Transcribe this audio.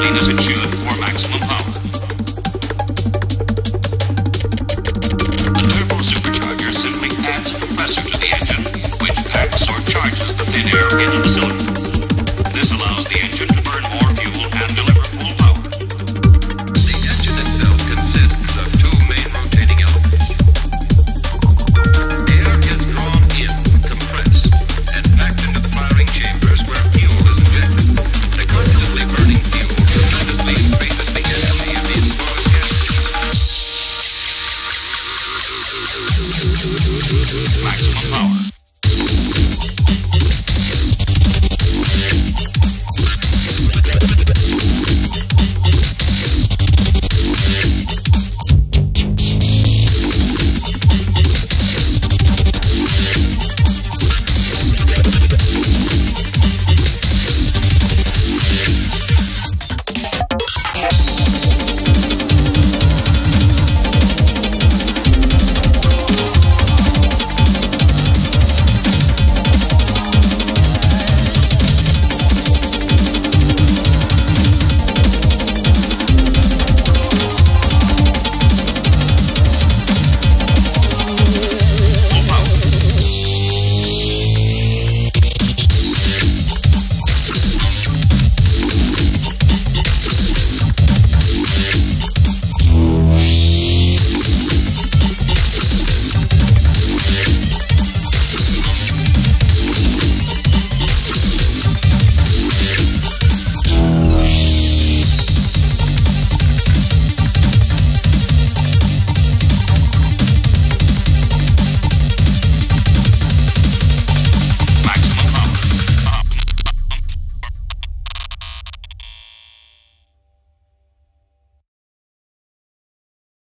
proceed as it should for maximum power. The turbo supercharger simply adds a compressor to the engine, which packs or charges the thin air into